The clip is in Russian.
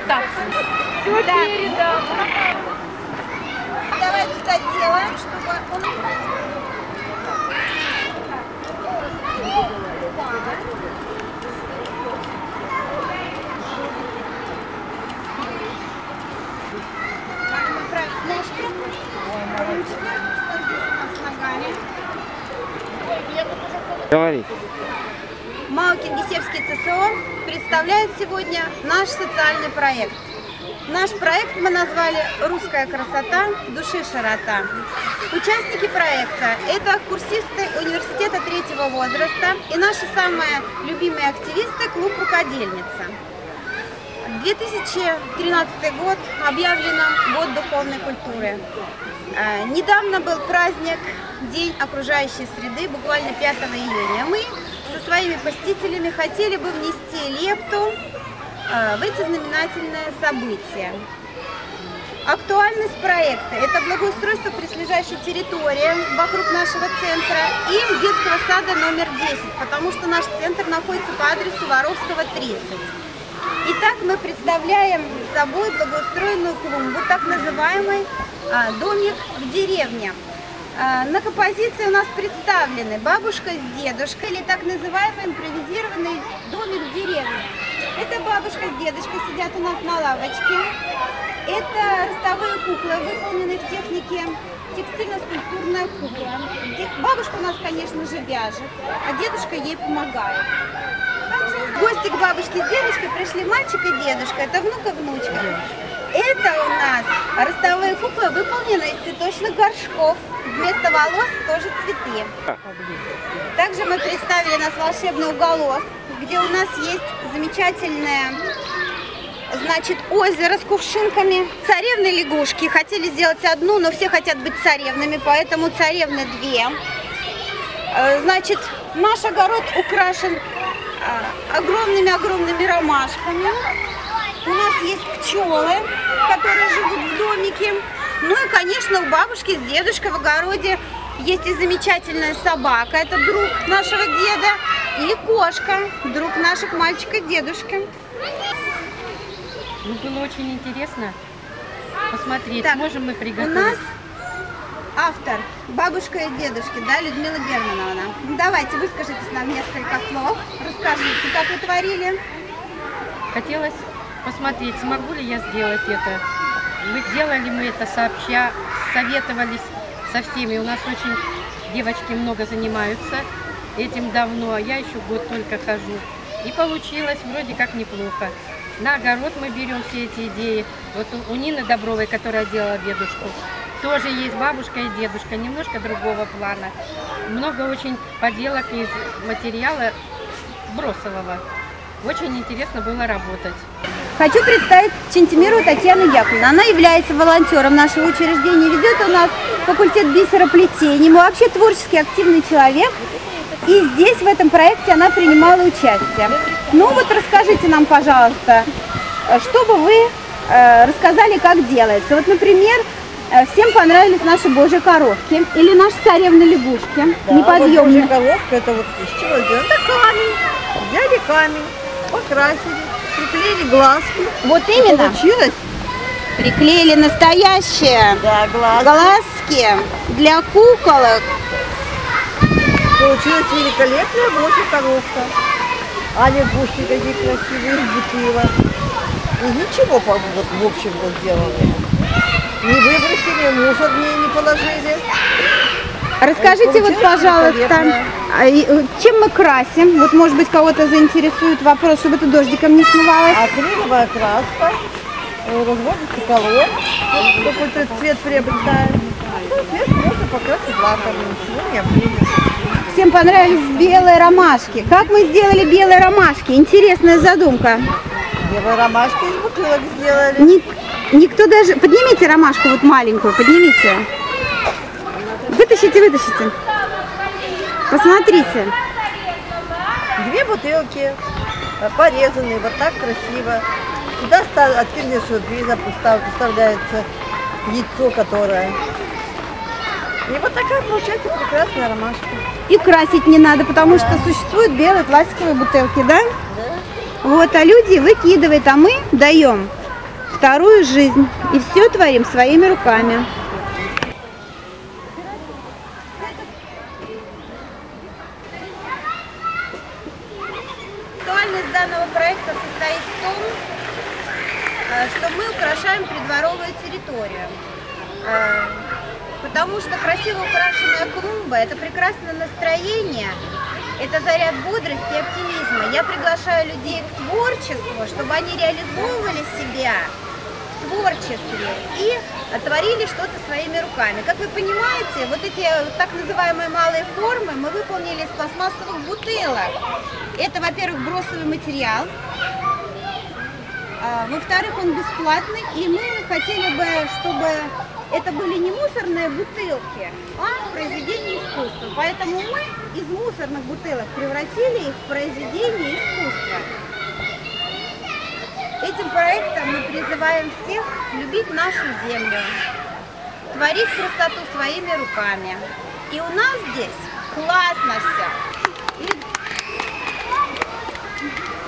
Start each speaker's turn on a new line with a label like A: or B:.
A: Так. Все передам.
B: Давайте доделаем, чтобы он...
C: Говори.
B: МАО «Кингисеппский ЦСО» представляет сегодня наш социальный проект. Наш проект мы назвали «Русская красота, души широта». Участники проекта – это курсисты университета третьего возраста и наши самые любимые активисты – клуб «Рукодельница». 2013 год объявлен год духовной культуры. Недавно был праздник День окружающей среды, буквально 5 июня. Мы со своими посетителями хотели бы внести лепту в эти знаменательные события. Актуальность проекта – это благоустройство прилегающей территории вокруг нашего центра и детского сада номер 10, потому что наш центр находится по адресу Воровского, 30. Итак, мы представляем собой благоустроенную клумбу, так называемый домик в деревне. На композиции у нас представлены бабушка с дедушкой, или так называемый импровизированный домик в деревне. Это бабушка с дедушкой сидят у нас на лавочке. Это ростовые куклы, выполненные в технике текстильно-скульптурная кукла. Бабушка у нас, конечно же, вяжет, а дедушка ей помогает. В гости к бабушке с дедушкой пришли мальчик и дедушка, это внук и внучка. Это у нас ростовые куклы, выполненные из цветочных горшков. Вместо волос тоже цветы. Также мы представили наш волшебный уголок, где у нас есть замечательное, значит, озеро с кувшинками. Царевны лягушки. Хотели сделать одну, но все хотят быть царевнами, поэтому царевны 2. Значит, наш огород украшен огромными ромашками. У нас есть пчелы, которые живут в домике. Ну и, конечно, у бабушки с дедушкой в огороде есть и замечательная собака, это друг нашего деда, и кошка, друг наших мальчика и дедушки.
A: Ну, было очень интересно посмотреть,
B: Так,
A: можем мы приготовить.
B: У нас автор, бабушка и дедушки, да, Людмила Германовна. Давайте, выскажитесь нам несколько слов, расскажите, как вы творили.
A: Хотелось посмотреть, смогу ли я сделать это. Делали мы это сообща, советовались со всеми. У нас очень девочки много занимаются этим давно, а я еще год только хожу. И получилось вроде как неплохо. На огород мы берем все эти идеи. Вот у Нины Добровой, которая делала дедушку, тоже есть бабушка и дедушка, немножко другого плана. Много очень поделок из материала бросового. Очень интересно было работать.
B: Хочу представить Чентимирову Татьяну Яковлевну. Она является волонтером нашего учреждения, ведет у нас факультет бисероплетения. Мы вообще творчески активный человек. И здесь, в этом проекте, она принимала участие. Ну вот расскажите нам, пожалуйста, что бы вы рассказали, как делается. Вот, например, всем понравились наши божьи коровки или наши царевны лягушки.
D: Да,
B: неподъемные.
D: Вот божья коровка, это вот из чего сделано? Это камень. Взяли камень, покрасили, приклеили глазки.
B: Вот именно.
D: Получилось?
B: Приклеили настоящие глазки для куколок.
D: Получилась великолепная божья коровка. А лягушки какие красивые, взбутила. И ничего, вот, в общем-то, сделали. Не выбросили, мусор в ней не положили.
B: Расскажите, вот, пожалуйста, чем мы красим? Вот, может быть, кого-то заинтересует вопрос, чтобы это дождиком не смывалось.
D: Акриловая краска, разводится колор, какой-то цвет приобретает. Цвет можно покрасить лаком, ничего не обидно.
B: Всем понравились белые ромашки. Как мы сделали белые ромашки? Интересная задумка.
D: Белые ромашки из бутылок сделали.
B: Никто даже... Поднимите ромашку вот маленькую, поднимите. Вытащите. Посмотрите.
D: 2 бутылки, порезанные, вот так красиво. Сюда открытую дверь поставляется яйцо, которое... И вот такая получается прекрасная ромашка.
B: И красить не надо, потому что существуют белые пластиковые бутылки, да?
D: Да.
B: Вот, а люди выкидывают, а мы даем вторую жизнь. И все творим своими руками. Актуальность данного проекта состоит в том, что мы украшаем придворовую территорию. Потому что красиво украшенная клумба – это прекрасное настроение, это заряд бодрости и оптимизма. Я приглашаю людей к творчеству, чтобы они реализовывали себя в творчестве и творили что-то своими руками. Как вы понимаете, вот эти так называемые малые формы мы выполнили из пластмассовых бутылок. Это, во-первых, бросовый материал. Во-вторых, он бесплатный, и мы хотели бы, чтобы это были не мусорные бутылки, а произведения искусства. Поэтому мы из мусорных бутылок превратили их в произведения искусства. Этим проектом мы призываем всех любить нашу землю, творить красоту своими руками. И у нас здесь классно все.